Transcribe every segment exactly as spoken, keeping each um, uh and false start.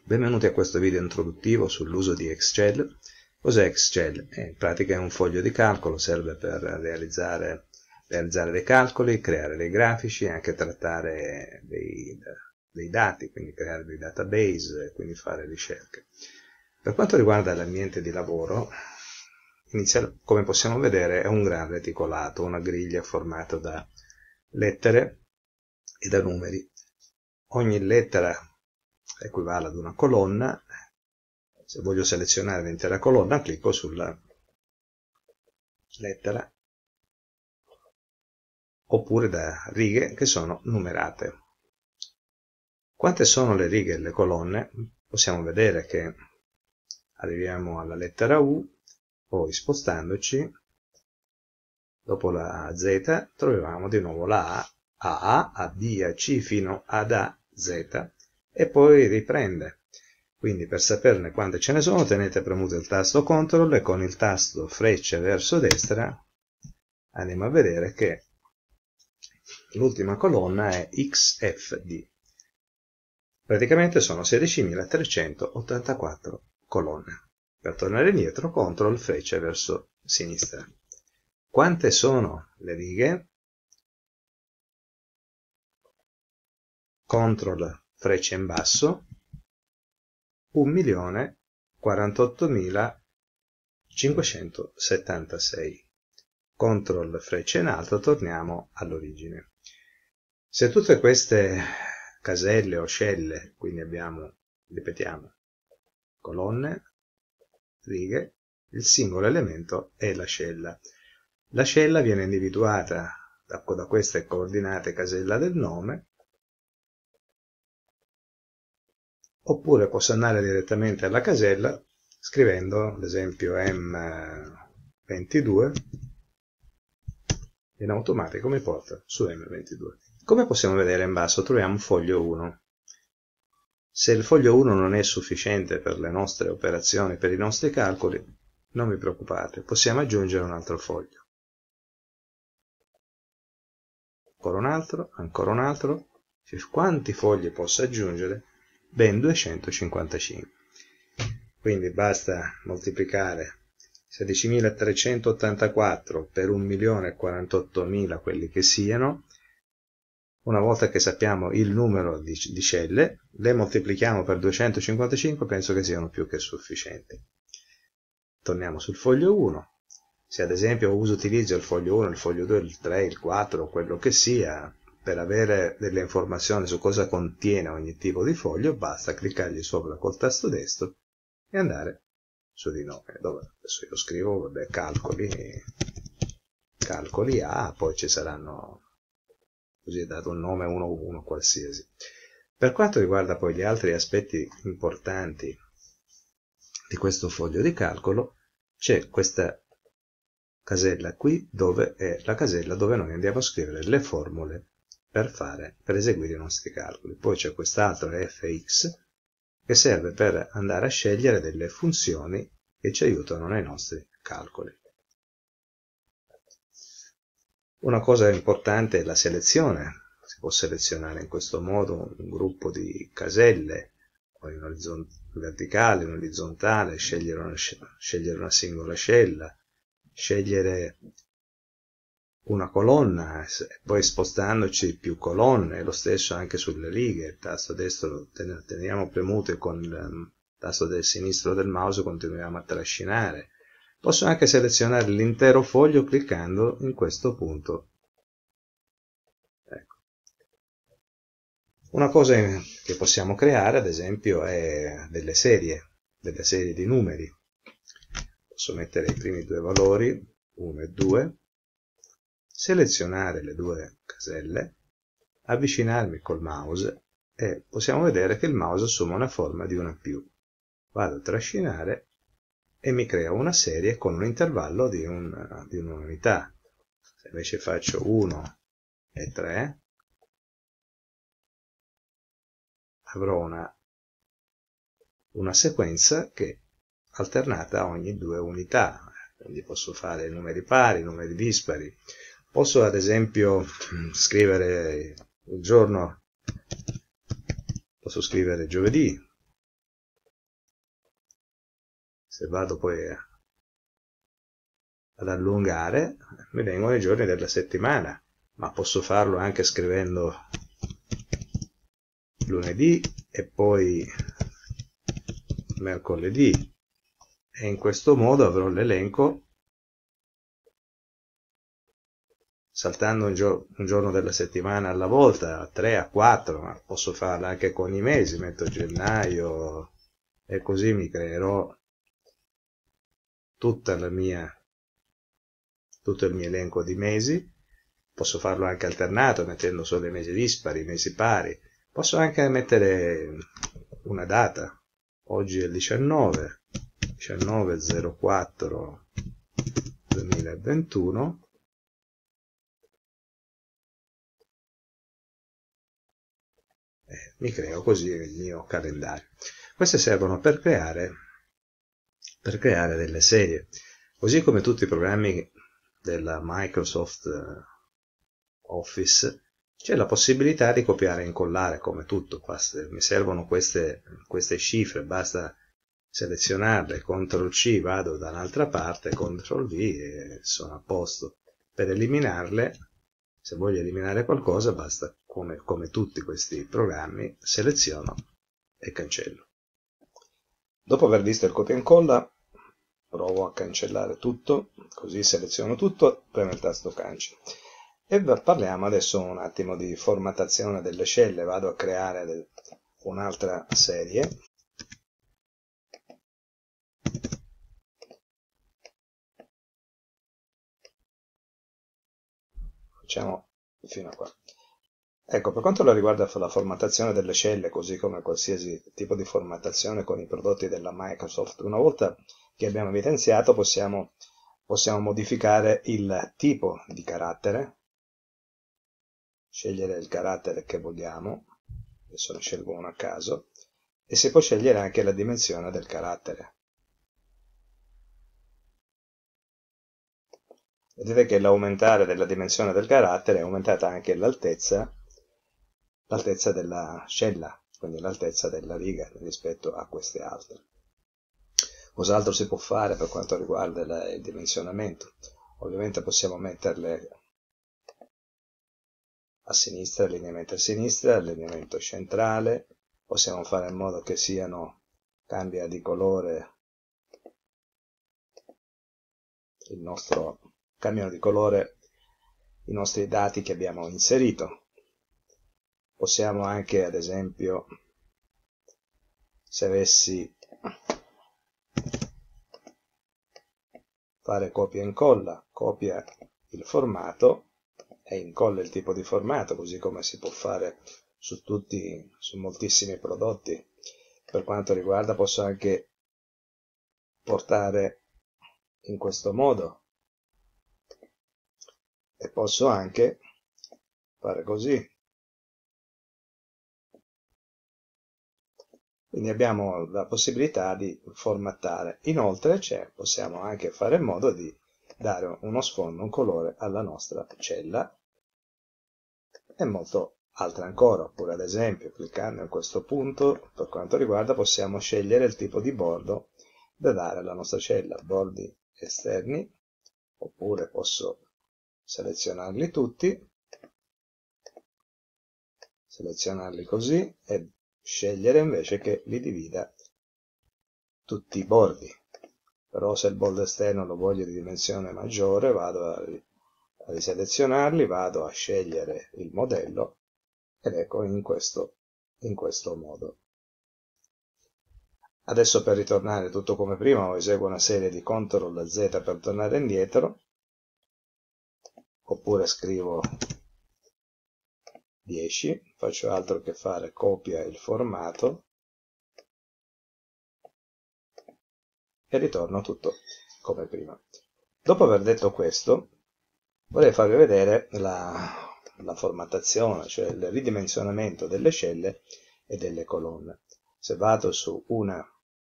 Benvenuti a questo video introduttivo sull'uso di Excel. Cos'è Excel? Eh, in pratica è un foglio di calcolo, serve per realizzare, realizzare dei calcoli, creare dei grafici e anche trattare dei, dei dati, quindi creare dei database e quindi fare ricerche. Per quanto riguarda l'ambiente di lavoro, inizia, come possiamo vedere, è un gran reticolato, una griglia formata da lettere e da numeri. Ogni lettera equivale ad una colonna. Se voglio selezionare l'intera colonna, clicco sulla lettera, oppure da righe che sono numerate. Quante sono le righe e le colonne? Possiamo vedere che arriviamo alla lettera U, poi spostandoci, dopo la Z, troviamo di nuovo la A, A A, A B, A C fino ad A Z, e poi riprende. Quindi per saperne quante ce ne sono tenete premuto il tasto control e con il tasto freccia verso destra andiamo a vedere che l'ultima colonna è X F D. Praticamente sono sedicimilatrecentottantaquattro colonne. Per tornare indietro, control freccia verso sinistra. Quante sono le righe? Control freccia in basso, un milione quarantottomilacinquecentosettantasei. Control freccia in alto, torniamo all'origine. Se tutte queste caselle o scelle, quindi abbiamo, ripetiamo, colonne, righe, il singolo elemento è l'ascella. L'ascella viene individuata da, da queste coordinate casella del nome, oppure posso andare direttamente alla casella scrivendo ad esempio M ventidue, in automatico mi porta su M ventidue. Come possiamo vedere in basso troviamo un foglio uno. Se il foglio uno non è sufficiente per le nostre operazioni, per i nostri calcoli, non vi preoccupate, possiamo aggiungere un altro foglio. Ancora un altro, ancora un altro. Quanti fogli posso aggiungere? Ben duecentocinquantacinque. Quindi basta moltiplicare sedicimilatrecentottantaquattro per un milione e quarantottomila, quelli che siano. Una volta che sappiamo il numero di, di celle, le moltiplichiamo per duecentocinquantacinque, penso che siano più che sufficienti. Torniamo sul foglio uno. Se ad esempio uso utilizzo il foglio uno, il foglio due, il tre, il quattro, quello che sia, per avere delle informazioni su cosa contiene ogni tipo di foglio, basta cliccargli sopra col tasto destro e andare su di nome. Dove adesso io scrivo, vabbè, calcoli, calcoli A, poi ci saranno, così è dato un nome uno uno qualsiasi. Per quanto riguarda poi gli altri aspetti importanti di questo foglio di calcolo, c'è questa casella qui, dove è la casella dove noi andiamo a scrivere le formule per fare, per eseguire i nostri calcoli. Poi c'è quest'altro F X che serve per andare a scegliere delle funzioni che ci aiutano nei nostri calcoli. Una cosa importante è la selezione. Si può selezionare in questo modo un gruppo di caselle, o in verticale, in orizzontale, scegliere una, scegliere una singola scella, scegliere una colonna, poi spostandoci più colonne, lo stesso anche sulle righe. Il tasto destro teniamo premuto e con il tasto del sinistro del mouse continuiamo a trascinare. Posso anche selezionare l'intero foglio cliccando in questo punto. Ecco. Una cosa che possiamo creare, ad esempio, è delle serie, delle serie di numeri. Posso mettere i primi due valori, uno e due, selezionare le due caselle, avvicinarmi col mouse e possiamo vedere che il mouse assume una forma di una più. Vado a trascinare e mi crea una serie con un intervallo di, un, di un'unità. Se invece faccio uno e tre, avrò una, una sequenza che è alternata a ogni due unità. Quindi posso fare numeri pari, numeri dispari. Posso ad esempio scrivere il giorno, posso scrivere giovedì, se vado poi a, ad allungare, mi vengono i giorni della settimana, ma posso farlo anche scrivendo lunedì e poi mercoledì, e in questo modo avrò l'elenco saltando un, gio un giorno della settimana alla volta, a tre, a quattro, ma posso farlo anche con i mesi, metto gennaio e così mi creerò tutta la mia, tutto il mio elenco di mesi. Posso farlo anche alternato, mettendo solo i mesi dispari, i mesi pari. Posso anche mettere una data. Oggi è il diciannove, diciannove zero quattro duemilaventuno. Eh, mi creo così il mio calendario. Queste servono per creare, per creare delle serie. Così come tutti i programmi della Microsoft Office, c'è la possibilità di copiare e incollare come tutto. Basta, mi servono queste, queste cifre, basta selezionarle, control C, vado da un'altra parte, control V e sono a posto. Per eliminarle, se voglio eliminare qualcosa, basta, come, come tutti questi programmi, seleziono e cancello. Dopo aver visto il copia e incolla, provo a cancellare tutto, così seleziono tutto, premo il tasto cancella. E parliamo adesso un attimo di formattazione delle celle. Vado a creare un'altra serie. Facciamo fino a qua. Ecco, per quanto riguarda la formattazione delle celle, così come qualsiasi tipo di formattazione con i prodotti della Microsoft, una volta che abbiamo evidenziato possiamo, possiamo modificare il tipo di carattere, scegliere il carattere che vogliamo, adesso ne scelgo uno a caso, e si può scegliere anche la dimensione del carattere. Vedete che l'aumentare della dimensione del carattere è aumentata anche l'altezza l'altezza della cella, quindi l'altezza della riga rispetto a queste altre. Cos'altro si può fare per quanto riguarda il dimensionamento? Ovviamente possiamo metterle a sinistra, allineamento a sinistra, allineamento centrale, possiamo fare in modo che siano, cambia di colore il nostro, cambiano di colore i nostri dati che abbiamo inserito. Possiamo anche, ad esempio, se avessi fare copia e incolla, copia il formato e incolla il tipo di formato, così come si può fare su tutti, su moltissimi prodotti. Per quanto riguarda, posso anche portare in questo modo e posso anche fare così. Quindi abbiamo la possibilità di formattare. Inoltre c'è, possiamo anche fare in modo di dare uno sfondo, un colore alla nostra cella e molto altre ancora. Oppure ad esempio cliccando in questo punto, per quanto riguarda, possiamo scegliere il tipo di bordo da dare alla nostra cella, bordi esterni, oppure posso selezionarli tutti, selezionarli così e scegliere invece che li divida tutti i bordi. Però se il bordo esterno lo voglio di dimensione maggiore, vado a, a riselezionarli, vado a scegliere il modello ed ecco in questo, in questo modo. Adesso per ritornare tutto come prima eseguo una serie di control Z per tornare indietro, oppure scrivo dieci, faccio altro che fare copia il formato e ritorno tutto come prima. Dopo aver detto questo, vorrei farvi vedere la, la formattazione, cioè il ridimensionamento delle celle e delle colonne. Se vado su una,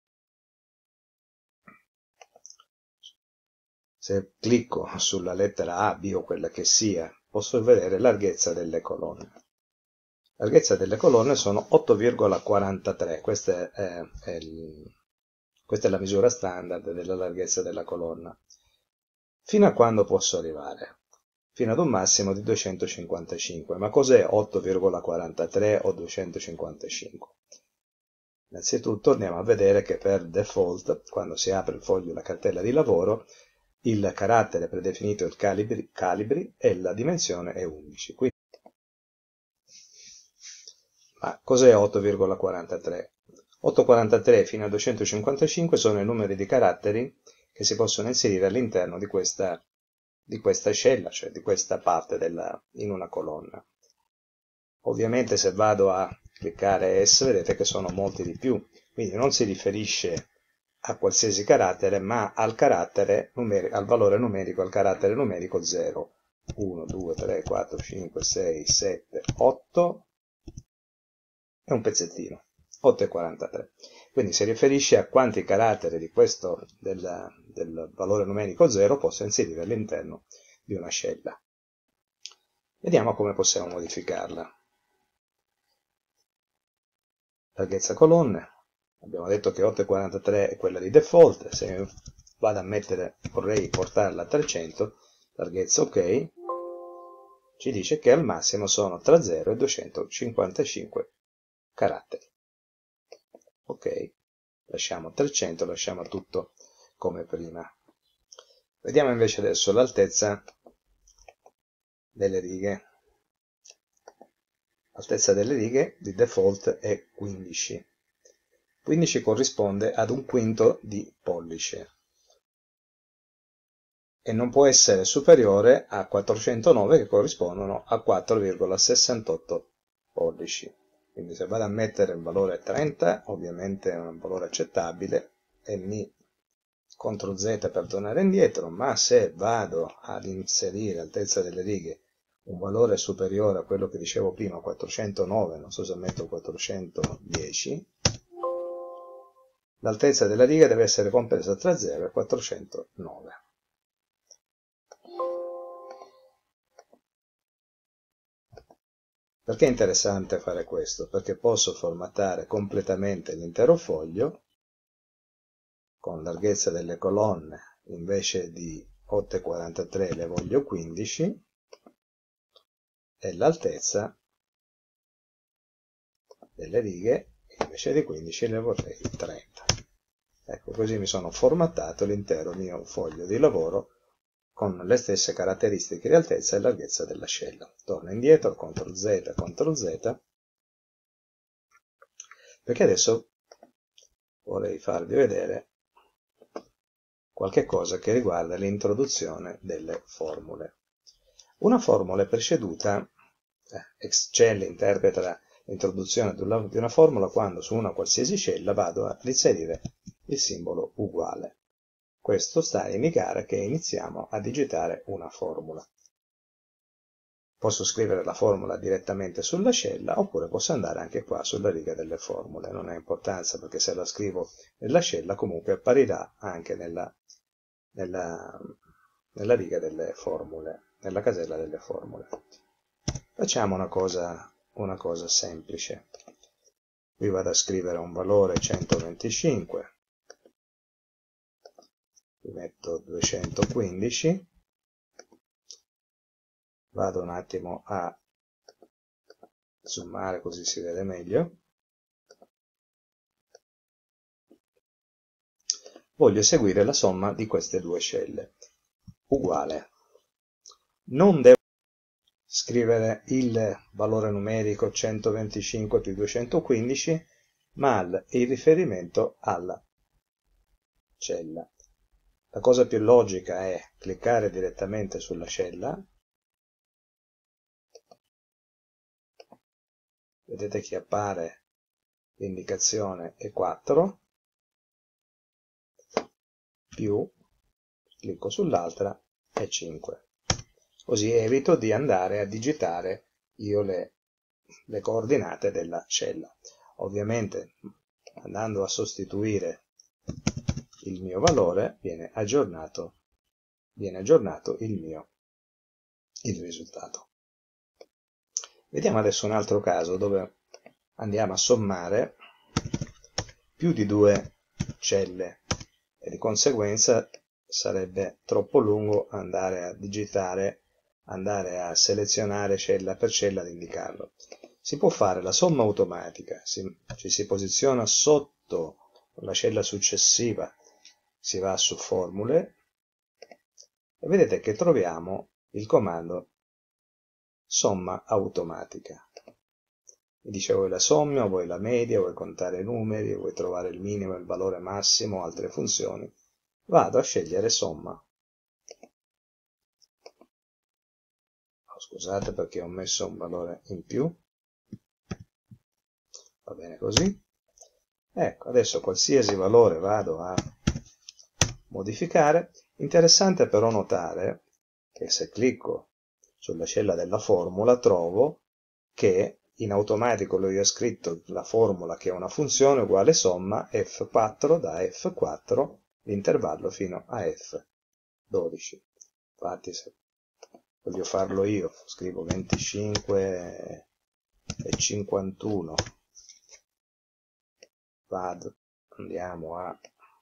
se clicco sulla lettera A, B o quella che sia, posso vedere la larghezza delle colonne. La larghezza delle colonne sono otto virgola quarantatré, questo è, è il, Questa è la misura standard della larghezza della colonna. Fino a quando posso arrivare? Fino ad un massimo di duecentocinquantacinque. Ma cos'è otto virgola quarantatré o duecentocinquantacinque? Innanzitutto andiamo a vedere che per default, quando si apre il foglio la cartella di lavoro, il carattere predefinito è il calibri, calibri e la dimensione è undici. Quindi, ma cos'è otto virgola quarantatré? otto virgola quarantatré fino a duecentocinquantacinque sono i numeri di caratteri che si possono inserire all'interno di questa, di questa scella, cioè di questa parte della, in una colonna. Ovviamente se vado a cliccare S vedete che sono molti di più, quindi non si riferisce a qualsiasi carattere, ma al carattere numerico, al valore numerico, al carattere numerico zero. uno, due, tre, quattro, cinque, sei, sette, otto e un pezzettino, otto virgola quarantatré. Quindi si riferisce a quanti caratteri di questo, del, del valore numerico zero, posso inserire all'interno di una scella. Vediamo come possiamo modificarla. Larghezza colonne. Abbiamo detto che otto virgola quarantatré è quella di default, se vado a mettere, vorrei portarla a trecento, larghezza ok, ci dice che al massimo sono tra zero e duecentocinquantacinque caratteri. Ok, lasciamo trecento, lasciamo tutto come prima. Vediamo invece adesso l'altezza delle righe. L'altezza delle righe di default è quindici. quindici corrisponde ad un quinto di pollice e non può essere superiore a quattrocentonove che corrispondono a quattro virgola sessantotto pollici. Quindi se vado a mettere il valore trenta, ovviamente è un valore accettabile e mi CTRL Z per tornare indietro, ma se vado ad inserire altezza delle righe un valore superiore a quello che dicevo prima, quattrocentonove, non so se metto quattrocentodieci, l'altezza della riga deve essere compresa tra zero e quattrocentonove. Perché è interessante fare questo? Perché posso formattare completamente l'intero foglio con larghezza delle colonne, invece di otto virgola quarantatré le voglio quindici e l'altezza delle righe invece di quindici le vorrei trenta. Ecco, così mi sono formattato l'intero mio foglio di lavoro con le stesse caratteristiche di altezza e larghezza della scella. Torno indietro, CTRL Z, CTRL Z, perché adesso vorrei farvi vedere qualche cosa che riguarda l'introduzione delle formule. Una formula è preceduta, eh, Excel interpreta l'introduzione di una formula quando su una qualsiasi cella vado ad inserire il simbolo uguale. Questo sta a indicare che iniziamo a digitare una formula. Posso scrivere la formula direttamente sulla cella oppure posso andare anche qua sulla riga delle formule. Non ha importanza perché se la scrivo nella cella comunque apparirà anche nella, nella, nella riga delle formule, nella casella delle formule. Facciamo una cosa, una cosa semplice. Qui vado a scrivere un valore centoventicinque. Metto duecentoquindici, vado un attimo a zoomare così si vede meglio, voglio eseguire la somma di queste due celle, uguale, non devo scrivere il valore numerico centoventicinque più duecentoquindici, ma il riferimento alla cella. La cosa più logica è cliccare direttamente sulla cella. Vedete che appare l'indicazione E quattro, più, clicco sull'altra, E cinque. Così evito di andare a digitare io le, le coordinate della cella. Ovviamente andando a sostituire il mio valore viene aggiornato, viene aggiornato il mio il risultato. Vediamo adesso un altro caso dove andiamo a sommare più di due celle e di conseguenza sarebbe troppo lungo andare a digitare, andare a selezionare cella per cella ad indicarlo. Si può fare la somma automatica, si, ci si posiziona sotto la cella successiva, si va su formule e vedete che troviamo il comando somma automatica. Mi dice vuoi la somma, vuoi la media, vuoi contare i numeri, vuoi trovare il minimo e il valore massimo, altre funzioni. Vado a scegliere somma. Oh, scusate perché ho messo un valore in più. Va bene così. Ecco, adesso qualsiasi valore vado a modificare. Interessante però notare che se clicco sulla cella della formula trovo che in automatico lui ha scritto la formula che è una funzione uguale somma F quattro da F quattro l'intervallo fino a F dodici. Infatti se voglio farlo io scrivo venticinque e cinquantuno, vado, andiamo a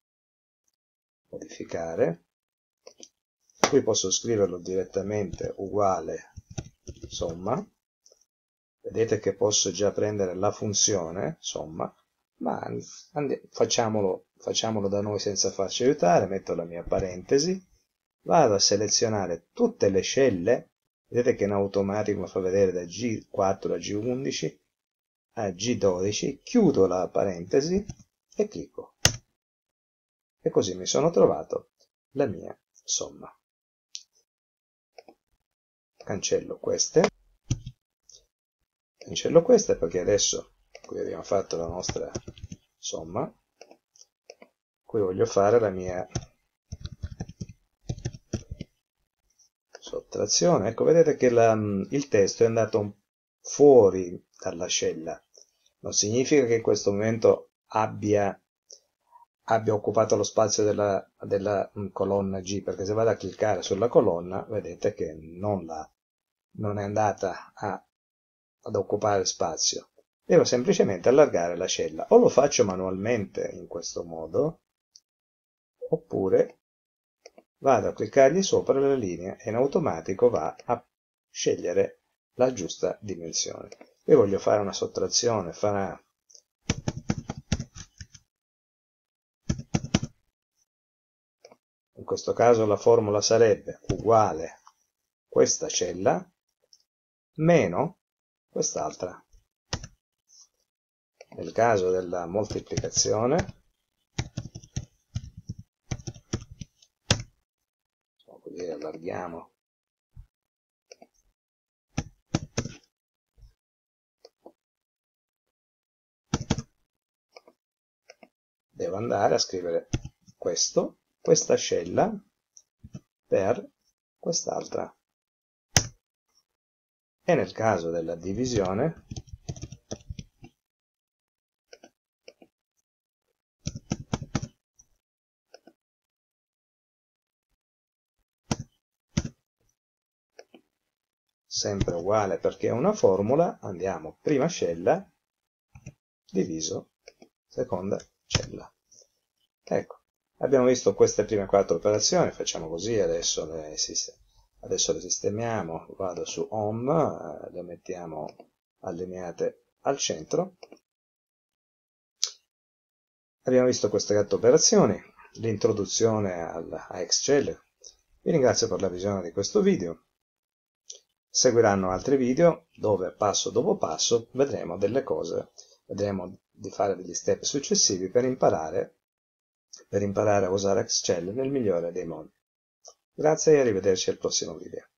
modificare, qui posso scriverlo direttamente uguale somma, vedete che posso già prendere la funzione somma, ma facciamolo, facciamolo da noi senza farci aiutare, metto la mia parentesi, vado a selezionare tutte le celle, vedete che in automatico mi fa vedere da G quattro a G undici a G dodici, chiudo la parentesi e clicco. E così mi sono trovato la mia somma. Cancello queste. Cancello queste perché adesso qui abbiamo fatto la nostra somma. Qui voglio fare la mia sottrazione. Ecco, vedete che la, il testo è andato fuori dalla cella. Non significa che in questo momento abbia, abbia occupato lo spazio della, della colonna G, perché se vado a cliccare sulla colonna, vedete che non, la, non è andata a, ad occupare spazio. Devo semplicemente allargare la cella. O lo faccio manualmente in questo modo, oppure vado a cliccargli sopra la linea e in automatico va a scegliere la giusta dimensione. Io voglio fare una sottrazione, farà in questo caso la formula sarebbe uguale questa cella meno quest'altra. Nel caso della moltiplicazione, così allarghiamo devo andare a scrivere questo, questa cella per quest'altra. E nel caso della divisione sempre uguale perché è una formula, andiamo prima cella diviso seconda cella. Ecco, abbiamo visto queste prime quattro operazioni, facciamo così, adesso le, adesso le sistemiamo, vado su Home, le mettiamo allineate al centro. Abbiamo visto queste quattro operazioni, l'introduzione a Excel. Vi ringrazio per la visione di questo video. Seguiranno altri video dove passo dopo passo vedremo delle cose, vedremo di fare degli step successivi per imparare, per imparare a usare Excel nel migliore dei modi. Grazie e arrivederci al prossimo video.